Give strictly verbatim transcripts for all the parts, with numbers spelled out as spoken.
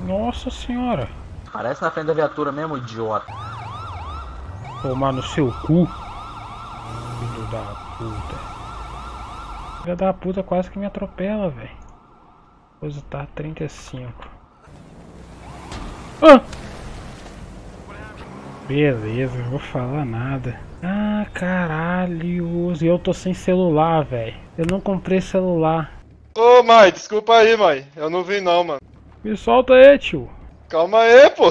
Nossa senhora. Parece na frente da viatura mesmo, idiota. Tomar no seu cu. Filho da puta. Filho da puta quase que me atropela, velho. Coisa tá trinta e cinco. Ah! Beleza, não vou falar nada. Ah, caralho. E eu tô sem celular, velho. Eu não comprei celular. Ô, mãe, desculpa aí, mãe. Eu não vi não, mano. Me solta aí, tio. Calma aí, pô.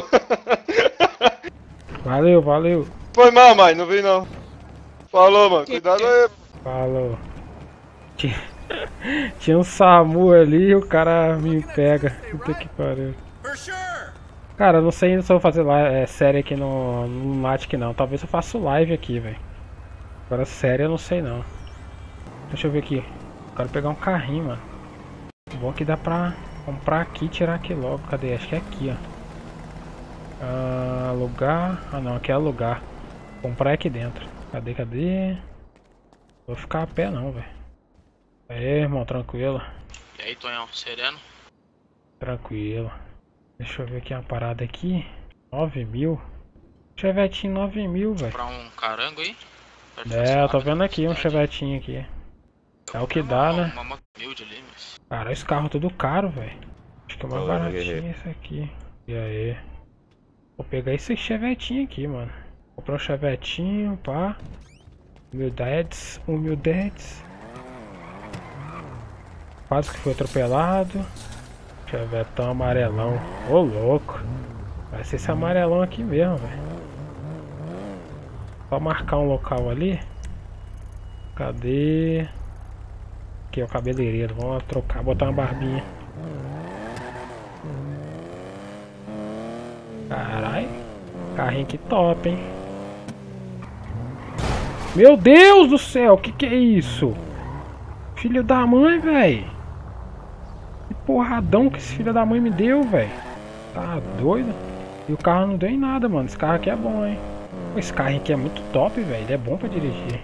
Valeu, valeu. Foi mal, mãe, não vi não. Falou, mano. Cuidado aí. Falou. Tinha, Tinha um SAMU ali e o cara me pega. Puta que pariu. Cara, eu não sei se eu vou fazer live, é, série aqui no, no Matic não. Talvez eu faça live aqui, velho. Agora série eu não sei não. Deixa eu ver aqui. Quero pegar um carrinho, mano. Bom que dá pra comprar aqui e tirar aqui logo. Cadê? Acho que é aqui, ó. Ah, alugar. Ah não, aqui é alugar. Comprar aqui dentro. Cadê, cadê? Vou ficar a pé não, velho. Aí, irmão, tranquilo. E aí, Tonhão, sereno? Tranquilo. Deixa eu ver aqui uma parada aqui. nove mil. Chevetinho nove mil, velho. Comprar um carango aí? É, eu tô vendo aqui um chevetinho aqui. É o que dá, né? Uma moto humilde ali, mas... Cara, esse carro tudo caro, velho. Acho que é mais Olá, baratinho guerreiro. esse aqui. E aí? Vou pegar esse chevetinho aqui, mano. Comprar um chevetinho, pá. Humildades, humildades. Quase que foi atropelado. Chevetão amarelão. Ô, louco. Vai ser esse amarelão aqui mesmo, velho. Só marcar um local ali. Cadê? Aqui é o cabeleireiro. Vamos trocar, botar uma barbinha. Caralho. Carrinho que top, hein? Meu Deus do céu, que que é isso? Filho da mãe, velho. Que porradão que esse filho da mãe me deu, velho. Tá doido? E o carro não deu em nada, mano. Esse carro aqui é bom, hein? Esse carro aqui é muito top, velho. Ele é bom pra dirigir.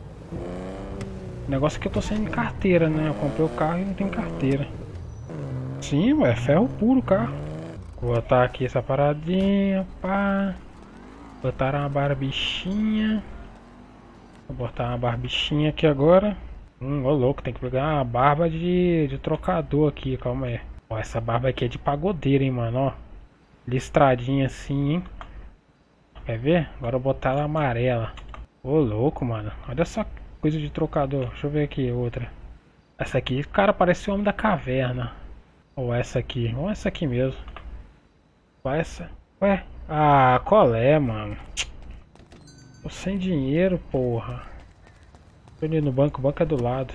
O negócio é que eu tô sem carteira, né? Eu comprei o carro e não tem carteira. Sim, ué. Ferro puro o carro. Vou botar aqui essa paradinha, pá. Botar uma barbichinha. Vou botar uma barbichinha aqui agora. Hum, ô louco, tem que pegar uma barba de, de trocador aqui, calma aí. Ó, essa barba aqui é de pagodeiro, hein, mano, ó. Listradinha assim, hein. Quer ver? Agora eu vou botar ela amarela. Ô louco, mano. Olha essa coisa de trocador. Deixa eu ver aqui, outra. Essa aqui, cara, parece o Homem da Caverna. Ou essa aqui. Ou essa aqui mesmo. Ou essa. Ué? Ah, qual é, mano? Tô sem dinheiro, porra. Tô indo no banco, o banco é do lado.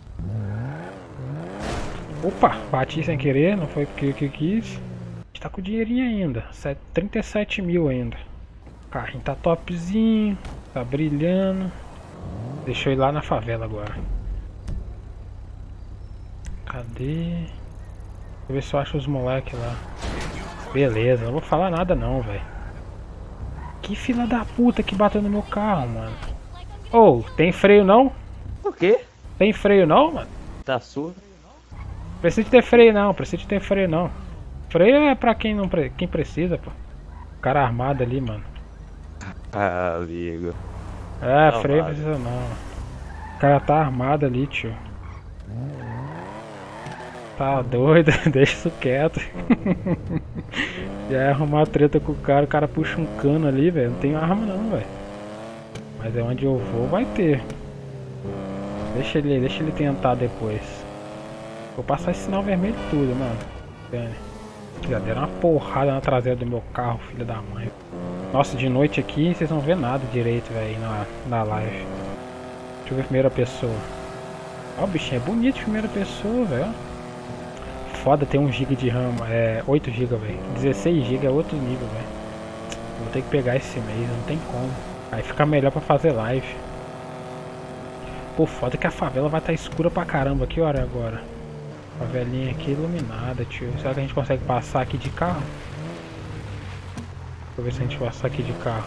Opa, bati sem querer, não foi porque eu quis. A gente tá com dinheirinho ainda, trinta e sete mil ainda. O carrinho tá topzinho, tá brilhando. Deixa eu ir lá na favela agora. Cadê? Deixa eu ver se eu acho os moleques lá. Beleza, não vou falar nada não, velho. Que fila da puta que bateu no meu carro, mano. Ô, oh, tem freio não? O quê? Tem freio não, mano? Tá surdo? Precisa de ter freio não, precisa de ter freio não. Freio é pra quem não pre... quem precisa, pô. O cara armado ali, mano. Ah, amigo. É, Não, freio vale. precisa não. O cara tá armado ali, tio. Tá doido, deixa isso quieto. Já é arrumar treta com o cara, o cara puxa um cano ali, velho. Não tem arma não, velho. Mas é onde eu vou, vai ter. Deixa ele, deixa ele tentar depois. Vou passar esse sinal vermelho tudo, mano. Dane. Já deram uma porrada na traseira do meu carro, filho da mãe. Nossa, de noite aqui vocês não vê nada direito, velho, na, na live. Deixa eu ver a primeira pessoa. Ó, o bichinho é bonito de primeira pessoa, velho. Foda ter um giga de RAM, é oito giga, velho. dezesseis giga é outro nível, velho. Vou ter que pegar esse mês, não tem como. Aí fica melhor pra fazer live. Pô, foda que a favela vai estar escura pra caramba aqui, olha agora. Favelinha aqui iluminada, tio. Será que a gente consegue passar aqui de carro? Deixa eu ver se a gente passa aqui de carro.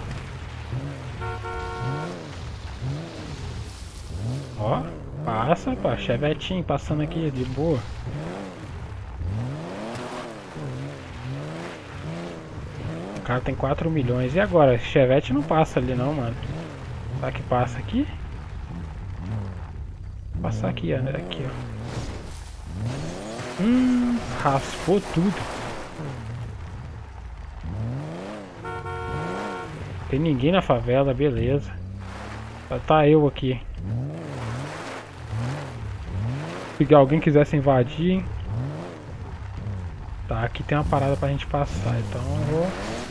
Ó, passa, pá. Chevetinho passando aqui de boa. cara tem quatro milhões. E agora? Chevette não passa ali não, mano. Será que passa aqui? Vou passar aqui, ó. Aqui, ó. Hum, raspou tudo. Tem ninguém na favela, beleza. Só tá eu aqui. Se alguém quisesse invadir. Tá, aqui tem uma parada pra gente passar, então eu vou.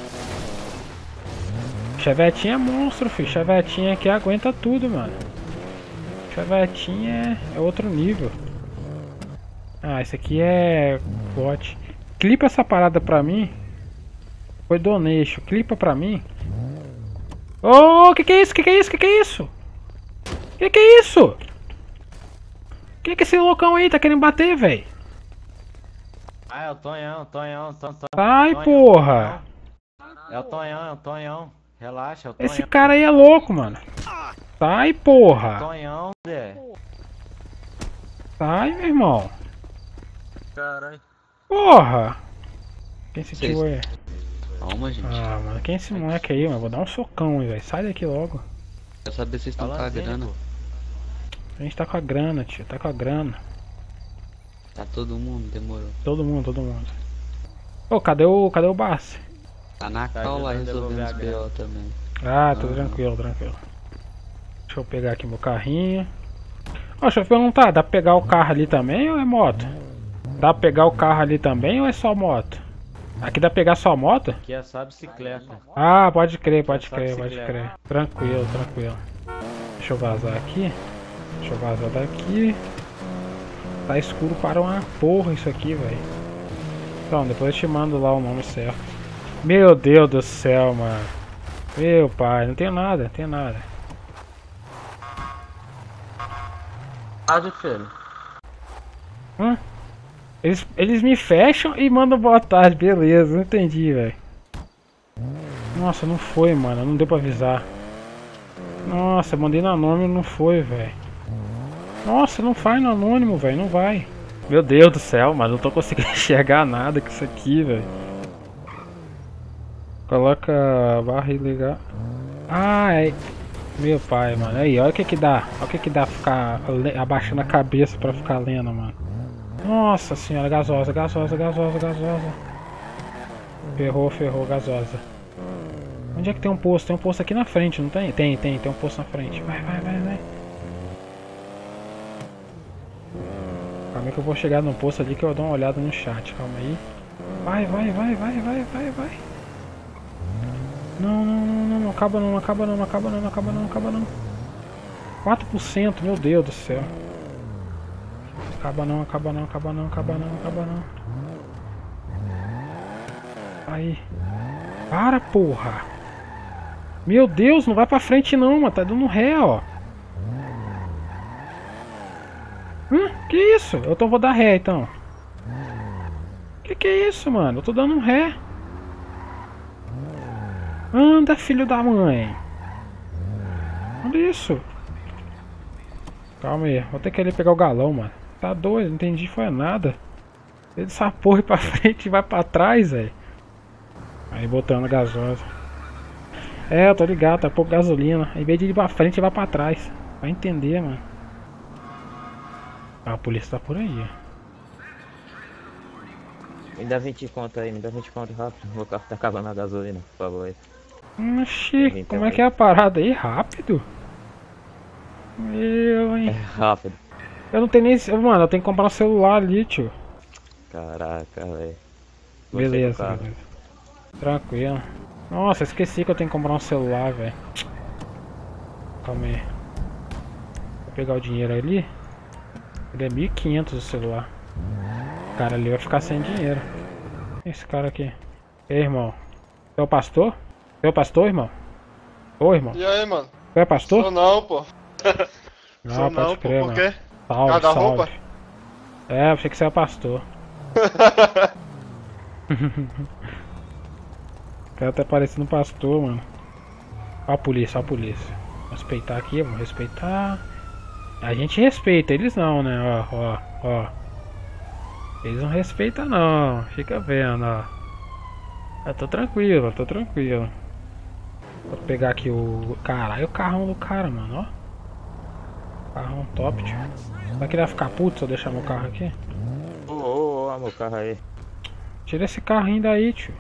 Chevetinho é monstro, filho. Chevetinho aqui aguenta tudo, mano. Chevetinho é, é outro nível. Ah, esse aqui é bot. Clipa essa parada pra mim. Foi donation. Clipa pra mim. Ô, oh, que que é isso? Que que é isso? Que que é isso? Que que é isso? Que que esse loucão aí tá querendo bater, velho? Ah, é o Tonhão, Tonhão, Tonhão. Ai, porra. É o Tonhão, é o Tonhão. Relaxa, é o Tonhão. Esse cara aí é louco, mano. Sai, porra. Tonhão, Zé. Sai, meu irmão. Caralho. Porra. Quem esse tio é? Calma, gente. Ah, mano, quem é esse moleque aí, mano? Vou dar um socão, velho. Sai daqui logo. Quero saber se vocês estão com a grana. A gente tá com a grana, tio. Tá com a grana. Tá todo mundo, demorou. Todo mundo, todo mundo. Ô, cadê o. Cadê o Bassi? Tá na cal lá resolvendo os B O também. Ah, tô Aham. tranquilo, tranquilo. Deixa eu pegar aqui meu carrinho. Ó, deixa eu perguntar, dá pra pegar o carro ali também ou é moto? Dá pra pegar o carro ali também ou é só moto? Aqui dá pra pegar só moto? Aqui é só bicicleta. Ah, pode crer, pode Só crer, pode bicicleta. crer. Tranquilo, tranquilo. Deixa eu vazar aqui. Deixa eu vazar daqui. Tá escuro para uma porra isso aqui, velho. Então, depois eu te mando lá o nome certo. Meu Deus do céu, mano. Meu pai, não tenho nada, não tenho nada. Tarde, filho. Hã? Eles, eles me fecham e mandam boa tarde, beleza, não entendi, velho. Nossa, não foi, mano, não deu pra avisar. Nossa, mandei no anônimo, não foi, velho. Nossa, não vai no anônimo, velho, não vai. Meu Deus do céu, mano, não tô conseguindo enxergar nada com isso aqui, velho. Coloca a barra e ligar. Ah, é. Meu pai, mano, aí, olha o que que dá. Olha o que que dá ficar abaixando a cabeça pra ficar lendo, mano. Nossa senhora, gasosa, gasosa, gasosa, gasosa. Ferrou, ferrou, gasosa. Onde é que tem um posto? Tem um posto aqui na frente, não tem? Tem, tem, tem um posto na frente. Vai, vai, vai, vai. Calma aí que eu vou chegar no posto ali que eu dou uma olhada no chat. Calma aí. Vai, vai, vai, vai, vai, vai, vai. Não, não, não, não, não acaba não, acaba não, acaba não, acaba não, acaba não. quatro por cento, meu Deus do céu. Acaba não, acaba não, acaba não, acaba não, acaba não. Aí. Para, porra. Meu Deus, não vai pra frente não, mano. Tá dando ré, ó. Hum, que isso? Eu tô, vou dar ré, então. Que que é isso, mano? Eu tô dando um ré. Anda, filho da mãe. Olha isso. Calma aí. Vou ter que ir ali pegar o galão, mano. Tá doido, não entendi, foi nada. Ele essa porra pra frente e vai pra trás, velho. Aí botando a gasosa. É, eu tô ligado, tá pouco gasolina. Em vez de ir pra frente, vai pra trás. Vai entender, mano. Ah, a polícia tá por aí. Me dá vinte conto aí, me dá vinte conto rápido. O carro tá acabando a gasolina, por favor aí. Oxi, como é que é a parada aí? Rápido? Meu, É hein. rápido. Eu não tenho nem... Mano, eu tenho que comprar um celular ali, tio. Caraca, velho. Beleza, beleza. Tranquilo. Nossa, esqueci que eu tenho que comprar um celular, velho. Calma aí. Vou pegar o dinheiro ali. Ele é mil e quinhentos o celular. O cara ali vai ficar sem dinheiro. Esse cara aqui. Ei, irmão. Você é o pastor? Você é o pastor, irmão? Ô, irmão. E aí, mano? Você é pastor? Sou não, pô. Não, Sou pode não, pô. crer, Por mano. quê? Salve, Cada salve. roupa? É, eu achei que você era pastor. O cara tá parecendo um pastor, mano. Ó a polícia, ó a polícia. Vamos respeitar aqui, vamos respeitar. A gente respeita, eles não, né? Ó, ó, ó. Eles não respeitam não, fica vendo, ó. Eu tô tranquilo, eu tô tranquilo. Vou pegar aqui o... Caralho, o carrão do cara, mano, ó. Carrão top, tio. Vai querer ficar puto se eu deixar meu carro aqui? Ô, ô, ô, meu carro aí. Tira esse carrinho daí, tio.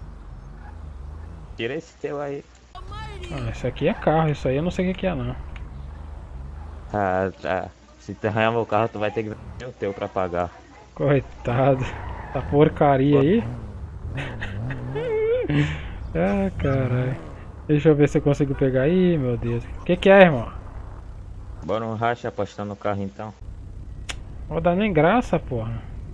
Tira esse teu aí. Ah, esse aqui é carro, isso aí eu não sei o que que é não. Ah, tá. Se tu arranhar meu carro, tu vai ter que vender o teu pra pagar. Coitado. Essa porcaria aí. Ah, caralho. Deixa eu ver se eu consigo pegar aí, meu Deus. O que que é, irmão? Bora um racha apostando no carro então. Não vai dar nem graça, porra.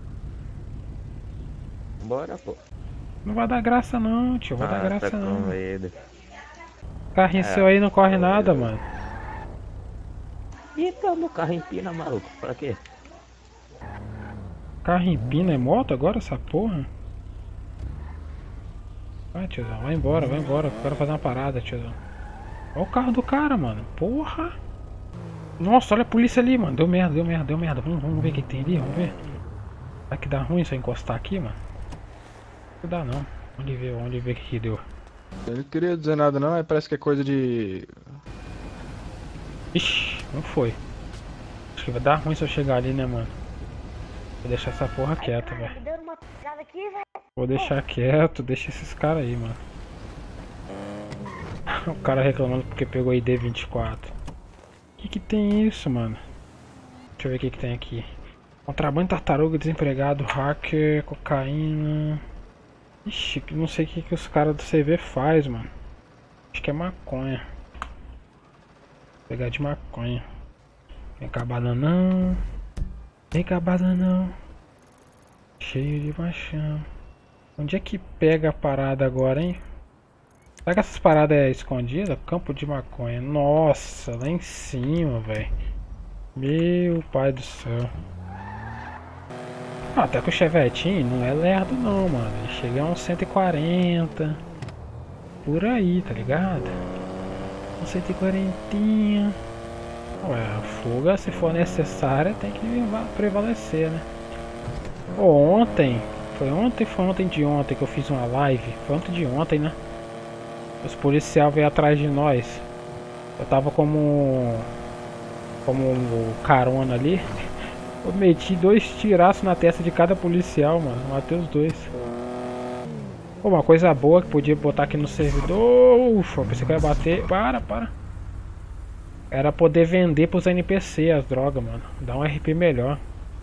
Bora, pô. Não vai dar graça não, tio. Vai dar Ah, graça tá com não. medo. Carrinho É, seu aí não corre tô nada, medo. mano. Então, meu carro empina, maluco. Pra quê? Carro empina, é moto agora essa porra? Vai, tiozão, vai embora, vai embora. Eu quero fazer uma parada, tiozão. Olha o carro do cara, mano. Porra! Nossa, olha a polícia ali, mano. Deu merda, deu merda, deu merda. Vamos, vamos ver o que tem ali, vamos ver. Será que dá ruim se eu encostar aqui, mano? Não dá não. Onde ver, onde ver o que que deu. Eu não queria dizer nada não, mas parece que é coisa de... Ixi, não foi. Acho que vai dar ruim se eu chegar ali, né, mano? Vou deixar essa porra quieta, velho. Deu uma pisada aqui, velho. Vou deixar quieto, deixa esses caras aí, mano. O cara reclamando porque pegou I D vinte e quatro. Que que tem isso, mano? Deixa eu ver o que que tem aqui. Contrabando, tartaruga, desempregado, hacker, cocaína. Ixi, não sei o que que os caras do C V faz, mano. Acho que é maconha. Vou pegar de maconha. Vem cá, bananão. Vem cá, bananão. Cheio de machão. Onde é que pega a parada agora, hein? Será que essas paradas é escondida? Campo de maconha. Nossa, lá em cima, velho. Meu pai do céu. Ah, até que o Chevetinho não é lerdo não, mano. Ele chega a uns cento e quarenta. Por aí, tá ligado? Uns cento e quarenta. Ué, a fuga, se for necessária, tem que prevalecer, né? Ô, ontem... Foi ontem foi ontem de ontem que eu fiz uma live? Foi ontem de ontem, né? Os policiais veio atrás de nós. Eu tava como... Como um carona ali. Eu meti dois tiraços na testa de cada policial, mano. Matei os dois. Pô, uma coisa boa que podia botar aqui no servidor. Ufa, pensei que eu ia bater. Para, para. Era poder vender pros N P C as drogas, mano. Dá um R P melhor.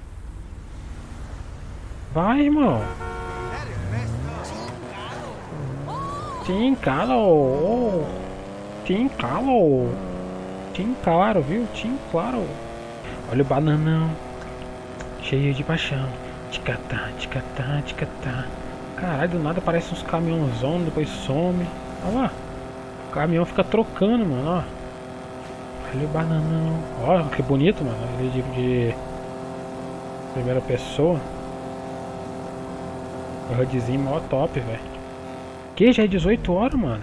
Vai, irmão. Te encalo. Te encalo. Te encaro, viu? Te encaro. Olha o bananão. Cheio de paixão. Ticatá, ticatá, ticatá. Caralho, do nada aparece uns caminhãozão, depois some. Olha lá. O caminhão fica trocando, mano, ó. Olha o bananão. Olha que bonito, mano. Ele de, de primeira pessoa. O HUDzinho mó top, velho. Que? Já é dezoito horas, mano?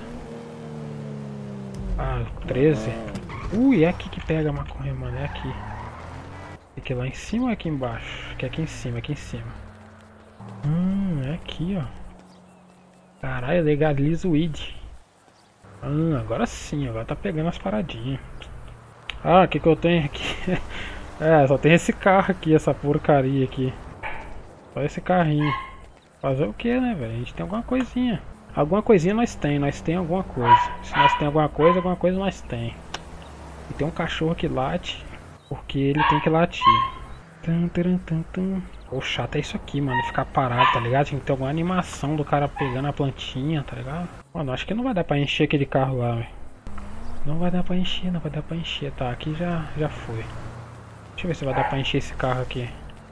Ah, treze. Ui, é aqui que pega a maconha, mano. É aqui. Aqui lá em cima ou aqui embaixo? Aqui, aqui em cima, aqui em cima. Hum, é aqui, ó. Caralho, legaliza o weed. Ah, agora sim, agora tá pegando as paradinhas. Ah, o que que eu tenho aqui? É, só tem esse carro aqui, essa porcaria aqui. Só esse carrinho. Fazer o que, né, velho? A gente tem alguma coisinha. Alguma coisinha nós tem, nós tem alguma coisa. Se nós tem alguma coisa, alguma coisa nós tem. E tem um cachorro que late, porque ele tem que latir. Tum, tum, tum, tum. O chato é isso aqui, mano, ficar parado, tá ligado? Tem que ter alguma animação do cara pegando a plantinha, tá ligado? Mano, acho que não vai dar pra encher aquele carro lá, velho. Não vai dar pra encher, não vai dar pra encher. Tá, aqui já, já foi. Deixa eu ver se vai dar pra encher esse carro aqui.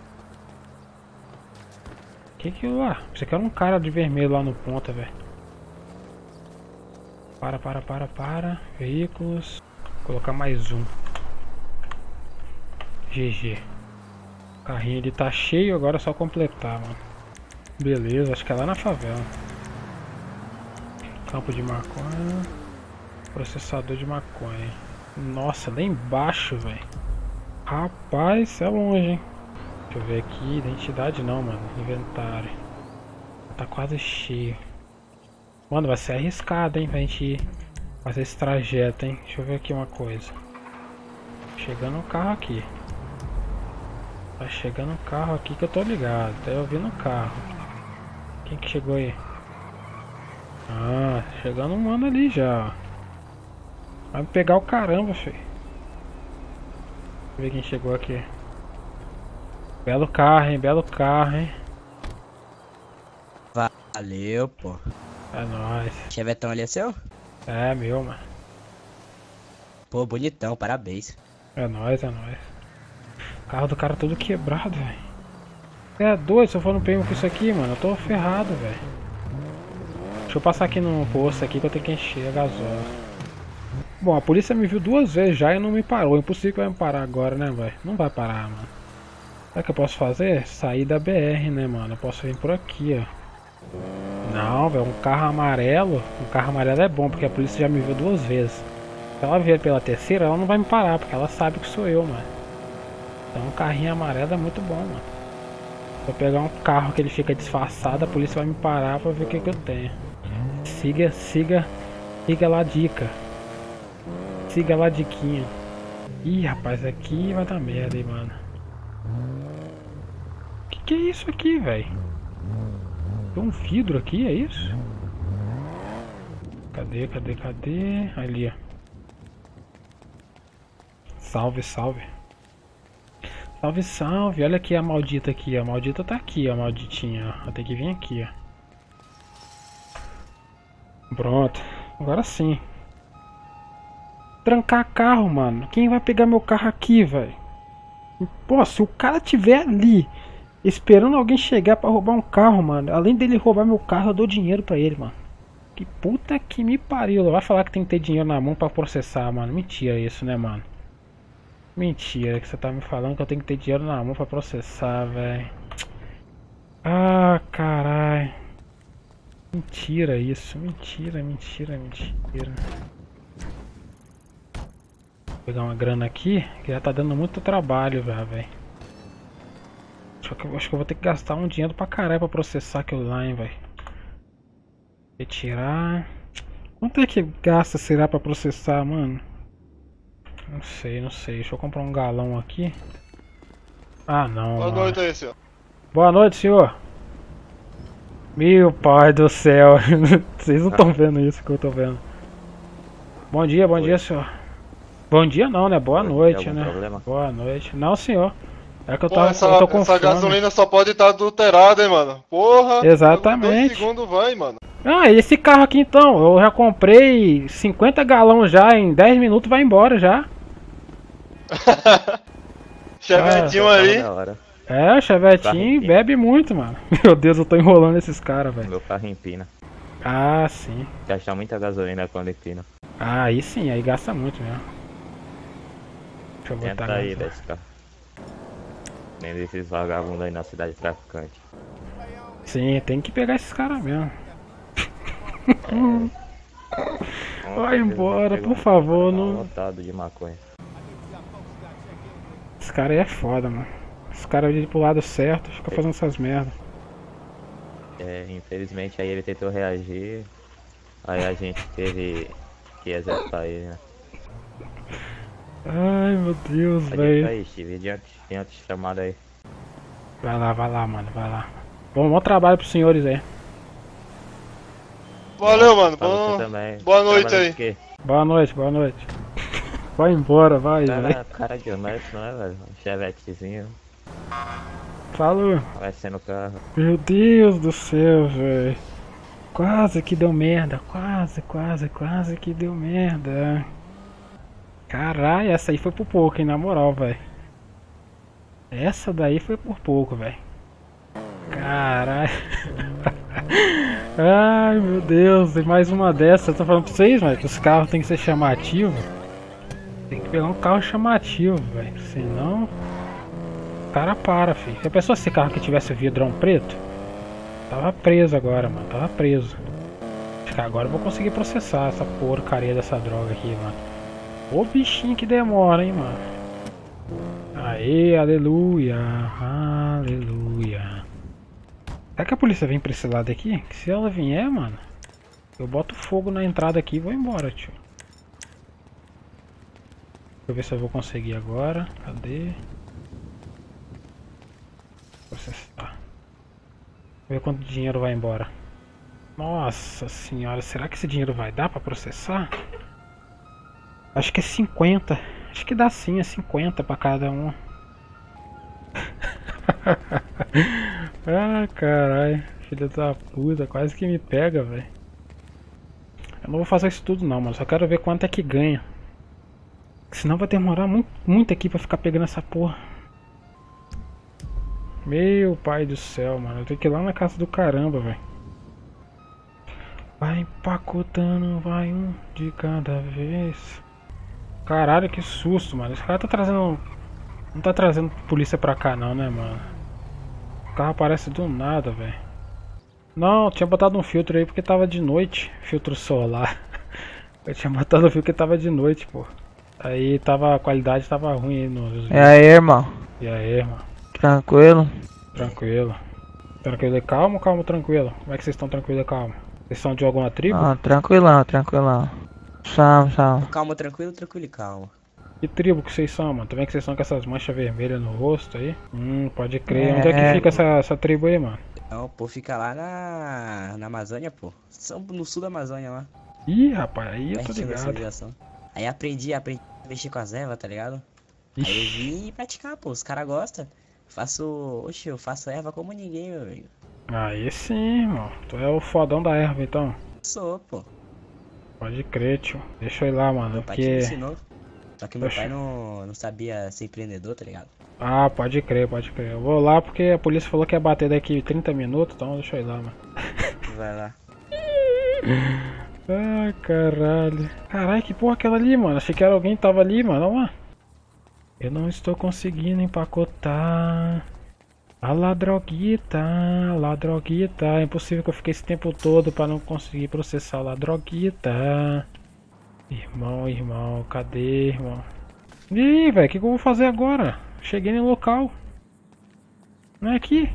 Que que lá? Você quer um cara de vermelho lá no ponta, velho. Para, para, para, para. Veículos. Vou colocar mais um. G G. O carrinho ele tá cheio, agora é só completar, mano. Beleza, acho que é lá na favela. Campo de maconha. Processador de maconha. Nossa, lá embaixo, velho. Rapaz, isso é longe, hein. Deixa eu ver aqui, identidade não, mano. Inventário. Tá quase cheio. Mano, vai ser arriscado, hein, pra gente fazer esse trajeto, hein. Deixa eu ver aqui uma coisa. Chegando um carro aqui. Tá chegando um carro aqui que eu tô ligado. Tá ouvindo um carro. Quem que chegou aí? Ah, chegando um mano ali já. Vai me pegar o caramba, filho. Deixa eu ver quem chegou aqui. Belo carro, hein? Belo carro, hein? Valeu, pô. É nóis. Chevetão ali é seu? É meu, mano. Pô, bonitão, parabéns. É nóis, é nóis. O carro do cara todo quebrado, velho. É doido, se eu for no prêmio com isso aqui, mano, eu tô ferrado, velho. Deixa eu passar aqui no posto aqui que eu tenho que encher a gasola. Bom, a polícia me viu duas vezes já e não me parou. Impossível que vai me parar agora, né, velho? Não vai parar, mano. Sabe o que eu posso fazer? Sair da B R, né, mano? Eu posso vir por aqui, ó. Não, velho, um carro amarelo. Um carro amarelo é bom, porque a polícia já me viu duas vezes. Se ela vier pela terceira, ela não vai me parar, porque ela sabe que sou eu, mano. Então um carrinho amarelo é muito bom, mano. Se eu pegar um carro que ele fica disfarçado, a polícia vai me parar pra ver o que, que eu tenho. Siga, siga, siga lá a dica. Siga lá a diquinha. Ih, rapaz, aqui vai dar merda, hein, mano. Que que é isso aqui, velho? Tem um vidro aqui, é isso? Cadê, cadê, cadê? Ali, ó. Salve, salve. Salve, salve. Olha aqui a maldita aqui, ó. A maldita tá aqui, ó. A malditinha, ó. Tem que vir aqui, ó. Pronto. Agora sim. Trancar carro, mano. Quem vai pegar meu carro aqui, velho? Pô, se o cara tiver ali esperando alguém chegar pra roubar um carro, mano, além dele roubar meu carro, eu dou dinheiro pra ele, mano. Que puta que me pariu. Vai falar que tem que ter dinheiro na mão pra processar, mano. Mentira isso, né, mano? Mentira que você tá me falando que eu tenho que ter dinheiro na mão pra processar, velho. Ah, caralho. Mentira isso. Mentira, mentira, mentira. Vou pegar uma grana aqui, que já tá dando muito trabalho, velho. Acho que, acho que eu vou ter que gastar um dinheiro pra caralho pra processar aquilo lá, hein, velho. Retirar. Quanto é que gasta, será, pra processar, mano? Não sei, não sei. Deixa eu comprar um galão aqui. Ah, não. Boa mano. noite aí, senhor. Boa noite, senhor. Meu pai do céu. Vocês não estão vendo isso que eu tô vendo. Bom dia, bom Oi. dia, senhor. Bom dia não, né? Boa Oi, noite, tem algum né? problema? Boa noite. Não, senhor. É que eu, Pô, tava, essa, eu tô com essa fome. gasolina só pode estar adulterada, hein, mano. Porra. Exatamente. Dois segundos vai, mano. Ah, e esse carro aqui então? Eu já comprei cinquenta galões já, em dez minutos vai embora já. Chevetinho Tá aí. da hora. É, o Chevetinho Carro bebe muito, mano. Meu Deus, eu tô enrolando esses caras, velho. Meu carro empina. Ah, sim. Gasta muita gasolina quando empina. Ah, aí sim, aí gasta muito mesmo. Deixa eu botar Tenta aí gasolina. desse carro. Nem desses vagabundos aí na cidade traficante. Sim, tem que pegar esses caras mesmo. Vai embora, por favor, não. Lotado de maconha. Esse cara aí é foda, mano. Esse cara ir pro lado certo, fica fazendo essas merdas. É, infelizmente aí ele tentou reagir. Aí a gente teve que executar ele, né? Ai, meu Deus, Pode ir velho. aí, Steve, diante, diante de chamada aí. Vai lá, vai lá, mano, vai lá. Bom, bom trabalho pros senhores aí. Valeu, mano. Pra Bom... você também. boa noite Trabalha aí. de quê? Boa noite, boa noite. Vai embora, vai, velho. Cara, cara de honesto, não é, velho? Um chevetezinho, Falou. vai sendo carro. Meu Deus do céu, velho. Quase que deu merda. Quase, quase, quase que deu merda. Caralho, essa aí foi por pouco, hein, na moral, velho. Essa daí foi por pouco, velho. Caralho. Ai, meu Deus, tem mais uma dessa. Eu tô falando pra vocês, velho, que os carros tem que ser chamativos. Tem que pegar um carro chamativo, velho. Senão o cara para, filho. Se a pessoa esse carro que tivesse o vidrão preto, tava preso agora, mano. Tava preso. Acho que agora eu vou conseguir processar essa porcaria dessa droga aqui, mano. Ô bichinho que demora, hein, mano. Aê, aleluia. Aleluia. Será que a polícia vem pra esse lado aqui? Que se ela vier, mano, Eu boto fogo na entrada aqui e vou embora, tio. Deixa eu ver se eu vou conseguir agora. Cadê? Processar. Ver quanto dinheiro vai embora. Nossa senhora, será que esse dinheiro vai dar pra processar? Acho que é cinquenta. Acho que dá sim, é cinquenta pra cada um. Ah, caralho. Filha da puta, quase que me pega, velho. Eu não vou fazer isso tudo não, mano. Só quero ver quanto é que ganha. Senão vai demorar muito, muito aqui pra ficar pegando essa porra. Meu pai do céu, mano. Eu tenho que ir lá na casa do caramba, velho. Vai empacotando, vai um de cada vez. Caralho, que susto, mano. Esse cara tá trazendo... Não tá trazendo polícia pra cá não, né, mano. O carro aparece do nada, velho. Não, eu tinha botado um filtro aí porque tava de noite. Filtro solar. Eu tinha botado um filtro porque tava de noite, pô. Aí tava, a qualidade tava ruim aí nos... E aí, irmão? E aí, irmão? Tranquilo? Tranquilo. Tranquilo e calmo, calmo, tranquilo. Como é que vocês estão tranquilo e calmo? Vocês são de alguma tribo? Ah, tranquilão, tranquilão. Salve, salve. Calma, tranquilo, tranquilo e calma. Que tribo que vocês são, mano? Tu vê que vocês são com essas manchas vermelhas no rosto aí? Hum, pode crer. É. Onde é que fica essa, essa tribo aí, mano? Não, pô, fica lá na, na Amazônia, pô. São no sul da Amazônia lá. Ih, rapaz, aí eu tô Pertinho da ligado. civilização. Aí aprendi, aprendi a mexer com as ervas, tá ligado? Aí eu Ixi. vim praticar, pô. Os caras gostam. Faço. Oxe, eu faço erva como ninguém, meu amigo. Aí sim, irmão. Tu é o fodão da erva, então. Sou, pô. Pode crer, tio. Deixa eu ir lá, mano. Meu pai que me Porque... ensinou. Só que meu Oxe. pai não, não sabia ser empreendedor, tá ligado? Ah, pode crer, pode crer. Eu vou lá porque a polícia falou que ia bater daqui trinta minutos, então deixa eu ir lá, mano. Vai lá. Ai, caralho. Caralho, que porra aquela ali, mano? Achei que era alguém que tava ali, mano. Olha lá. Eu não estou conseguindo empacotar. A lá, droguita. Lá, droguita. É impossível que eu fiquei esse tempo todo pra não conseguir processar lá, droguita. Irmão, irmão. Cadê, irmão? E aí, velho? O que, que eu vou fazer agora? Cheguei no local. Não é aqui.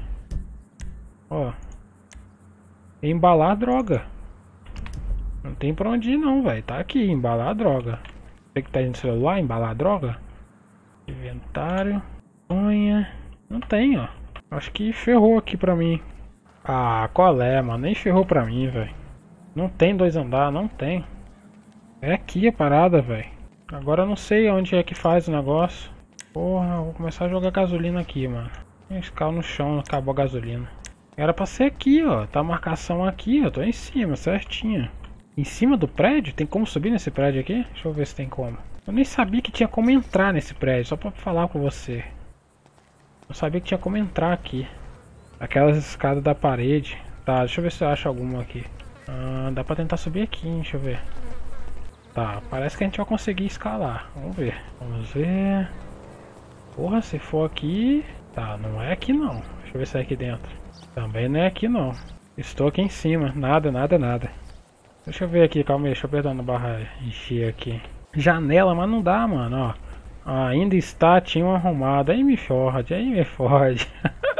Ó. Embalar a droga. Não tem pra onde ir não, velho. Tá aqui, embalar a droga. Você que tá aí no celular, embalar a droga. Inventário. Sonha. Não tem, ó. Acho que ferrou aqui pra mim. Ah, qual é, mano? Nem ferrou pra mim, velho. Não tem dois andar, não tem. É aqui a parada, velho. Agora eu não sei onde é que faz o negócio. Porra, eu vou começar a jogar gasolina aqui, mano. Esse carro no chão, acabou a gasolina. Era pra ser aqui, ó. Tá a marcação aqui, ó. Tô em cima, certinho. Em cima do prédio? Tem como subir nesse prédio aqui? Deixa eu ver se tem como. Eu nem sabia que tinha como entrar nesse prédio, só pra falar com você. Eu sabia que tinha como entrar aqui. Aquelas escadas da parede. Tá, deixa eu ver se eu acho alguma aqui. Ah, dá pra tentar subir aqui, hein? Deixa eu ver. Tá, parece que a gente vai conseguir escalar. Vamos ver. Vamos ver. Porra, se for aqui... Tá, não é aqui não. Deixa eu ver se é aqui dentro. Também não é aqui não. Estou aqui em cima. Nada, nada, nada. Deixa eu ver aqui, calma aí. Deixa eu apertar na barra encher aqui. Janela, mas não dá, mano, ó. Ainda está, tinha um arrumado. Aí me fode, aí me fode.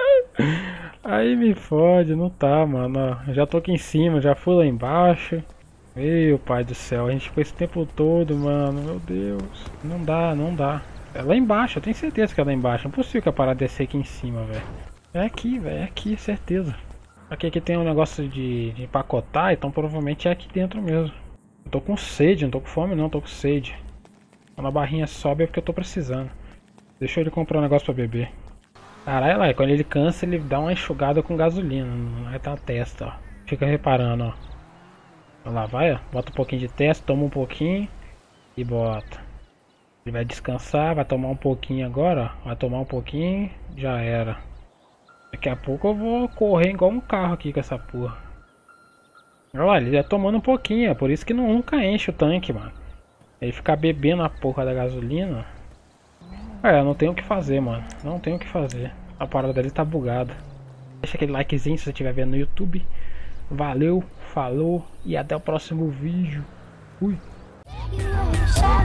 Aí me fode, não tá, mano, ó. Já tô aqui em cima, já fui lá embaixo. Meu pai do céu, a gente foi esse tempo todo, mano. Meu Deus. Não dá, não dá. É lá embaixo, eu tenho certeza que é lá embaixo. Não é possível que a parada descer aqui em cima, velho. É aqui, velho, é aqui, certeza. Aqui, aqui tem um negócio de, de empacotar, então provavelmente é aqui dentro mesmo. Eu tô com sede, não tô com fome não, tô com sede. Quando a barrinha sobe é porque eu tô precisando. Deixa ele comprar um negócio pra beber. Caralho, lá, quando ele cansa ele dá uma enxugada com gasolina. Não vai tá na testa, ó. Fica reparando, ó. Olha lá, vai, ó. Bota um pouquinho de testa, toma um pouquinho e bota. Ele vai descansar, vai tomar um pouquinho agora, ó. Vai tomar um pouquinho, já era. Daqui a pouco eu vou correr igual um carro aqui com essa porra. Olha lá, ele já tomando um pouquinho, é por isso que não, nunca enche o tanque, mano. Ele ficar bebendo a porra da gasolina. É, não tem o que fazer, mano. Não tem o que fazer. A parada dele tá bugada. Deixa aquele likezinho se você estiver vendo no YouTube. Valeu, falou e até o próximo vídeo. Fui.